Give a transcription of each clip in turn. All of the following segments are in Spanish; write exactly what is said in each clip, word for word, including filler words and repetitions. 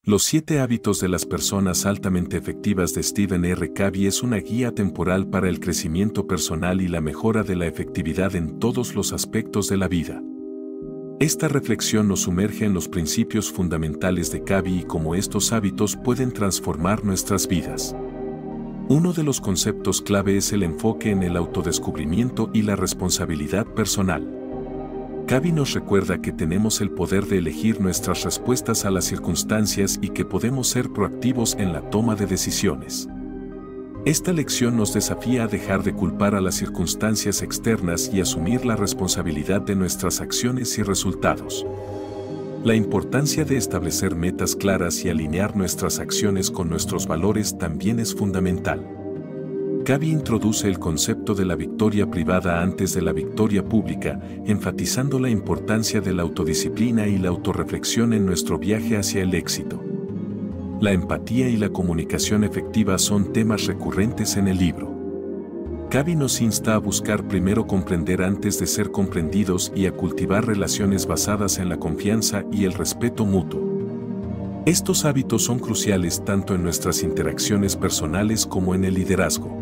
Los siete hábitos de las personas altamente efectivas de Stephen R. Covey es una guía temporal para el crecimiento personal y la mejora de la efectividad en todos los aspectos de la vida. Esta reflexión nos sumerge en los principios fundamentales de Covey y cómo estos hábitos pueden transformar nuestras vidas. Uno de los conceptos clave es el enfoque en el autodescubrimiento y la responsabilidad personal. Covey nos recuerda que tenemos el poder de elegir nuestras respuestas a las circunstancias y que podemos ser proactivos en la toma de decisiones. Esta lección nos desafía a dejar de culpar a las circunstancias externas y asumir la responsabilidad de nuestras acciones y resultados. La importancia de establecer metas claras y alinear nuestras acciones con nuestros valores también es fundamental. Covey introduce el concepto de la victoria privada antes de la victoria pública, enfatizando la importancia de la autodisciplina y la autorreflexión en nuestro viaje hacia el éxito. La empatía y la comunicación efectiva son temas recurrentes en el libro. Covey nos insta a buscar primero comprender antes de ser comprendidos y a cultivar relaciones basadas en la confianza y el respeto mutuo. Estos hábitos son cruciales tanto en nuestras interacciones personales como en el liderazgo.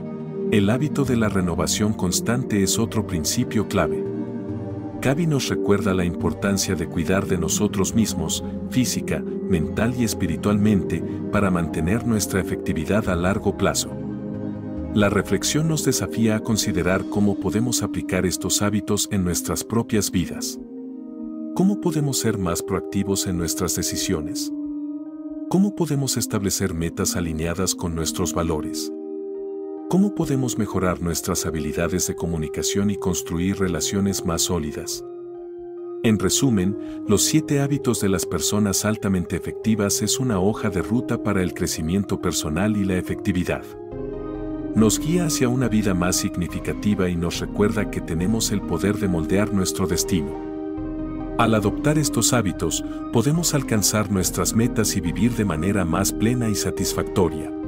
El hábito de la renovación constante es otro principio clave. Covey nos recuerda la importancia de cuidar de nosotros mismos, física, mental y espiritualmente, para mantener nuestra efectividad a largo plazo. La reflexión nos desafía a considerar cómo podemos aplicar estos hábitos en nuestras propias vidas. ¿Cómo podemos ser más proactivos en nuestras decisiones? ¿Cómo podemos establecer metas alineadas con nuestros valores? ¿Cómo podemos mejorar nuestras habilidades de comunicación y construir relaciones más sólidas? En resumen, los siete hábitos de las personas altamente efectivas es una hoja de ruta para el crecimiento personal y la efectividad. Nos guía hacia una vida más significativa y nos recuerda que tenemos el poder de moldear nuestro destino. Al adoptar estos hábitos, podemos alcanzar nuestras metas y vivir de manera más plena y satisfactoria.